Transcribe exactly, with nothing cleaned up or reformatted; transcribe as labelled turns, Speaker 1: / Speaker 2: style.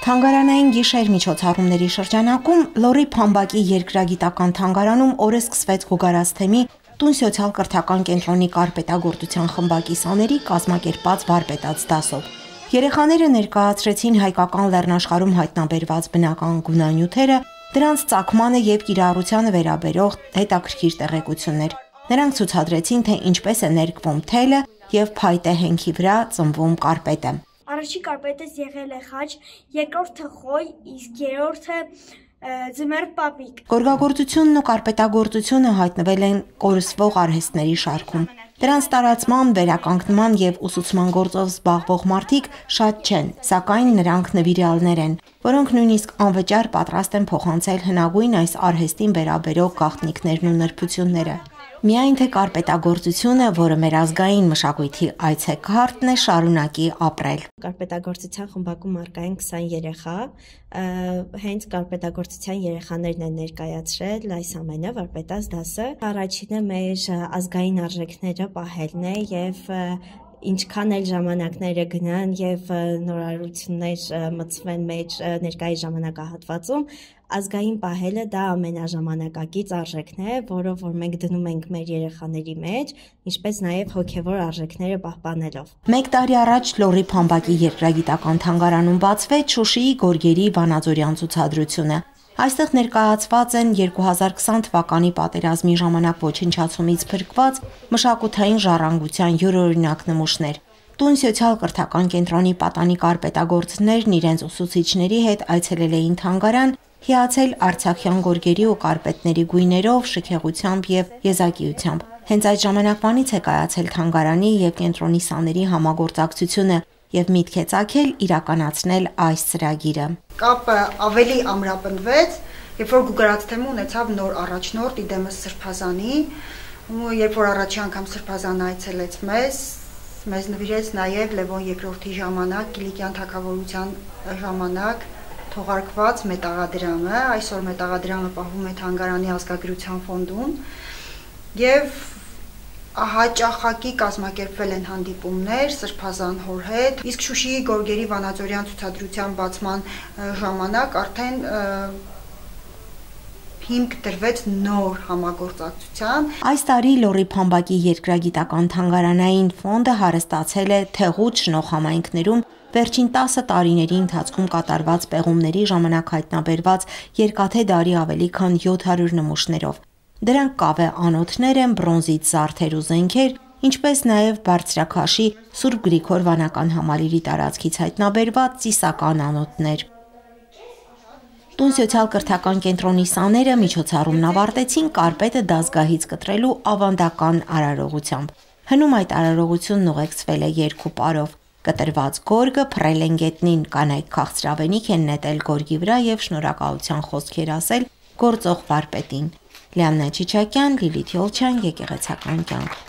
Speaker 1: Թանգարանային գիշեր միջոցառումների շրջանակում Լոռի Փամբակի երկրագիտական թանգարանում օրը սկսվեց Գուգարաց թեմի տուն սոցիալ-կրթական կենտրոնի կարպետագործության խմբակի սաների կազմակերպած վարպետաց դասով։ Երեխաները ներկայացրեցին հայկական լեռնաշխարհում հայտնաբերված բնական գունանյութերը, դրանց ծագմանը եւ կիրառությանը վերաբերող հետաքրքիր տեղեկություններ։ Նրանք ցուցադրեցին, թե ինչպես է ներկվում թելը եւ փայտե հենքի վրա ծնվում կարպետը։
Speaker 2: Առաջին կարպետս եղել է խաչ, երկրորդը խոյ, իսկ երրորդը ձմեռ պապիկ։
Speaker 1: Գորգագործությունն ու կարպետագործությունը հայտնվել են կորսվող արհեստների շարքում։ Դրանց տարածման, վերականգնման եւ ուսուցման գործով զբաղվող մարդիկ շատ չեն, սակայն նրանք նվիրյալներ են, որոնք նույնիսկ անվճար պատրաստ են փոխանցել հնագույն այս արհեստին վերաբերող գաղտնիքներն ու նրբությունները։ Միայն թե կարպետագործությունը, որը մեր ազգային մշակույթի այցեքարտն է, շարունակի ապրել։
Speaker 3: Կարպետագործության խմբակում առկա են քսան երեխա, հենց կարպետագործության երեխաներն են ներկայացրել այս ամենը վարպետաց դասը։ Առաջինը մեր ազգային արժեքները պահելն է եւ ինչքան էլ ժամանակները գնան եւ նորարարություններ մտցվեն մեր ներկայիս ժամանակահատվածում, ազգային պահելը դա ամենաժամանակակից արժեքն է, որով որ մենք դնում ենք մեր երեխաների մեջ, ինչպես նաև հոգևոր արժեքները պահպանելով։
Speaker 1: Մեկ տարի առաջ Լոռի Փամբակի երկրագիտական թանգարանում բացվեց Շուշիի գորգերի վանաձորյան ցուցադրությունը։ Այստեղ ներկայացված են երկու հազար քսան թվականի պատերազմի ժամանակ ոչնչացումից փրկված մշակութային ժառանգության յուրօրինակ նմուշներ։ Տուն սոցիալ-կրթական կենտրոնի պատանի կարպետագործներն իրենց ուսուցիչների հետ այցելել էին թանգարան, հիացել արցախյան գորգերի ու կարպետների գույներով, շքեղությամբ եւ եզակիությամբ։ Հենց այդ ժամանակվանից է կայացել թանգարանի եւ կենտրոնի սաների համագործակցությունը եւ միտք է ծագել իրականացնել այս ծրագիրը։
Speaker 4: Կապը ավելի ամրապնդվեց, երբ որ Գուգարաց թեմը ունեցավ նոր առաջնորդ իդեմս Սրբազանի, ու երբ որ առաջի անգամ Սրբազանը այցելեց մեզ, մեզ նվիրեց նաև Լևոն երկրորդի ժամանակ, Կիլիկյան թագավորության ժամանակ թողարկված մետաղադրամը, այսօր մետաղադրամը պահվում է թանգարանի ազգագրության ֆոնդում, եւ հաճախակի կազմակերպվել են հանդիպումներ Սրբազան հոր հետ, իսկ Շուշիի գորգերի վանաձորյան ցուցադրության բացման ժամանակ արդեն հիմք դրվեց նոր համագործակցության։
Speaker 1: Այս տարի Լոռի Փամբակի երկրագիտական թանգարանային ֆոնդը հարստացել է Թեղուտ շնորհամայնքներում վերջին տասը տարիների ընթացքում կատարված պեղումների ժամանակ հայտնաբերված երկաթե դարի ավելի քան յոթ հարյուր նմուշներով։ Դրանք կավե անոթներ են, բրոնզից զարդեր ու զենքեր, ինչպես նաև Բարձրաքաշի Սուրբ Գրիգոր վանական համալիրի տարածքից հայտնաբերված ծիսական անոթներ։ Տուն սոցիալ-կրթական կենտրոնի սաները միջոցառումն ավարտեցին կարպետը դասգահից կտրելու ավանդական արարողությամբ։ Հնում այդ արարողությունն ուղեկցվել է երկու պարով։ Կտրված գորգը փռել են գետնին, կանայք քաղցրավենիք են նետել գորգի վրա եւ շնորհակալության խոսքեր ասել գործող վարպետին։ Լիաննա Չիչակյան, Լիլիթ Յոլչյան, Եկեղեցական կյանք։